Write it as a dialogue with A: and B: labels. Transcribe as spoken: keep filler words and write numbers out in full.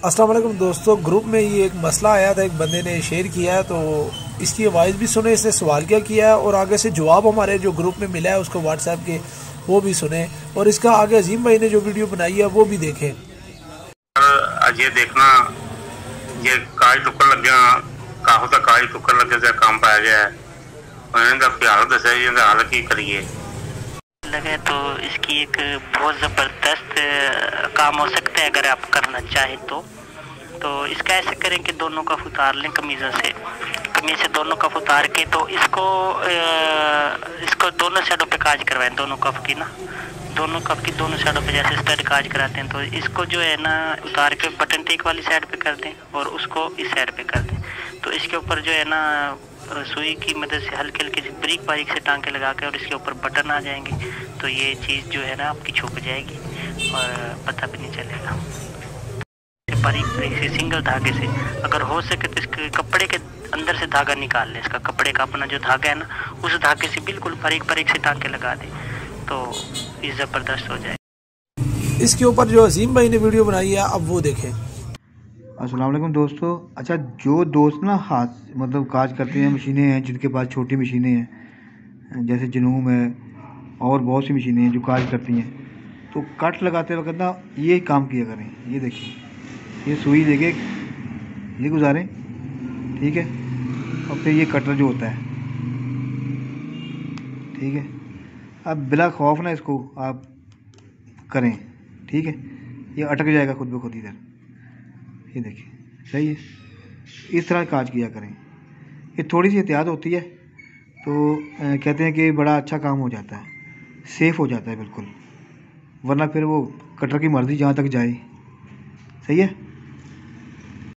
A: अस्सलाम वालेकुम दोस्तों, ग्रुप में ये एक मसला आया था, एक बंदे ने शेयर किया है, तो इसकी आवाज़ भी सुने, इसने सवाल क्या किया है और आगे से जवाब हमारे जो ग्रुप में मिला है उसको व्हाट्सएप के वो भी सुने और इसका आगे अजीम भाई ने जो वीडियो बनाई है वो भी देखें।
B: अजय देखना ये काज टुक्कर लग गया काहो तक काज टुक्कर लगे से काम पाया गया है ख्याल दसा हाल की करिए
C: लगे तो इसकी एक बहुत ज़बरदस्त काम हो सकता है अगर आप करना चाहें तो तो इसका ऐसे करें कि दोनों कफ उतार लें कमीज़ों से कमीज से दोनों कफ उतार के तो इसको इसको दोनों साइडों पे काज करवाएं, दोनों कफ की ना दोनों कफ की दोनों साइडों पे जैसे स्टड काज कराते हैं तो इसको जो है ना उतार के बटन टेक वाली साइड पे कर दें और उसको इस साइड पे कर दें। तो इसके ऊपर जो है ना सुई की मदद से हल्के हल्के से बारीक बारीक से टांके लगा के और इसके ऊपर बटन आ जाएंगे तो ये चीज़ जो है ना आपकी छुप जाएगी और पता भी नहीं चलेगा। बारीक बारीक से सिंगल धागे से अगर हो सके तो इसके कपड़े के अंदर से धागा निकाल लें, इसका कपड़े का अपना जो धागा है ना उस धागे से बिल्कुल बारीक बारीक से टांके लगा दें तो ये ज़बरदस्त हो जाए।
A: इसके ऊपर जो अजीम भाई ने वीडियो बनाई है अब वो देखें।
D: अस्सलाम वालेकुम दोस्तों। अच्छा, जो दोस्त ना हाथ मतलब काज करते हैं, मशीनें हैं जिनके पास छोटी मशीनें हैं जैसे जनूम है और बहुत सी मशीनें हैं जो काज करती हैं, तो कट लगाते वक्त ना ये काम किया करें। ये देखिए, ये सुई देके ये गुजारें, ठीक है, और फिर ये कटर जो होता है, ठीक है। अब बिला खौफ ना इसको आप करें, ठीक है। ये अटक जाएगा खुद ब खुद इधर, ये देखिए, सही है। इस तरह काज किया करें, ये थोड़ी सी एहतियात होती है तो आ, कहते हैं कि बड़ा अच्छा काम हो जाता है, सेफ़ हो जाता है बिल्कुल, वरना फिर वो कटर की मर्ज़ी जहाँ तक जाए। सही है।